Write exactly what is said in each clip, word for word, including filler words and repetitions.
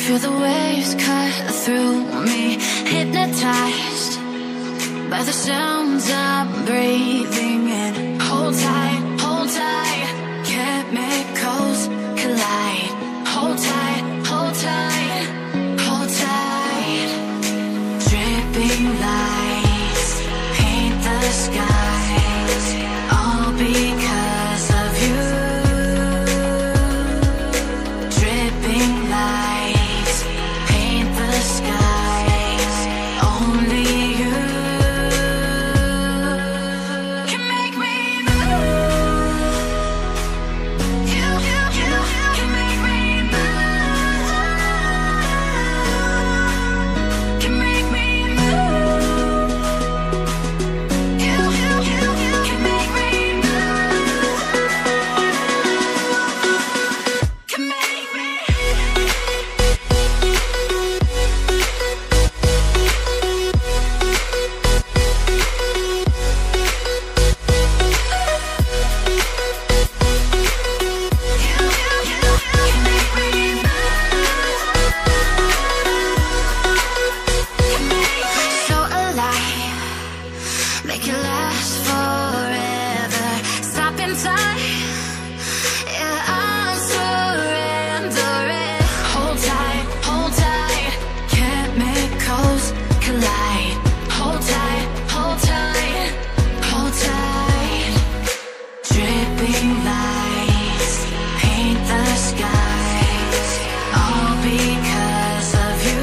Feel the waves cut through me, hypnotized by the sounds I'm breathing in. Hold tight, hold tight, chemicals collide. Hold tight, hold tight, hold tight. Dripping lights paint the skies, all because of you. Dripping lights paint the skies, only you can make me move. You, you, you can make me move. Can make me move. You, you, you can make me move. Can make me. So alive, make it last forever. Stop in time, yeah, I'm surrendering. Hold tight, hold tight, chemicals collide. Hold tight, hold tight, hold tight. Dripping lights paint the skies, all because of you.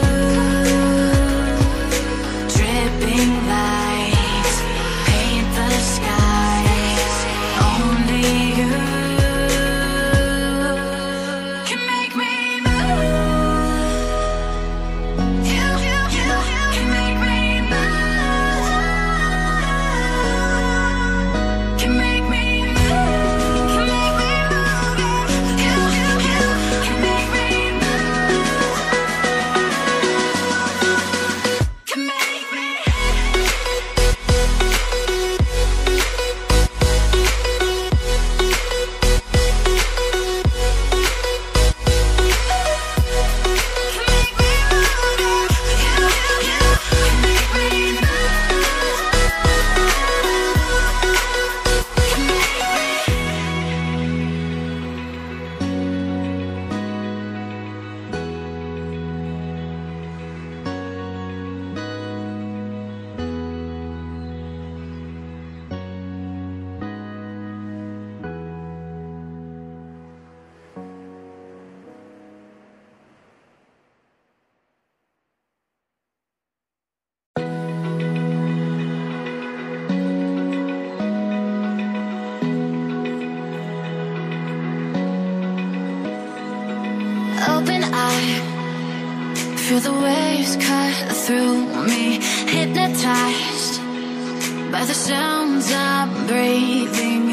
Dripping lights paint the skies, only you can make me move. You, you, you can make me move. Can make me move. Can make me move. You, you, you can make me move. Can make me. Open eye, feel the waves cut through me, hypnotized by the sounds I'm breathing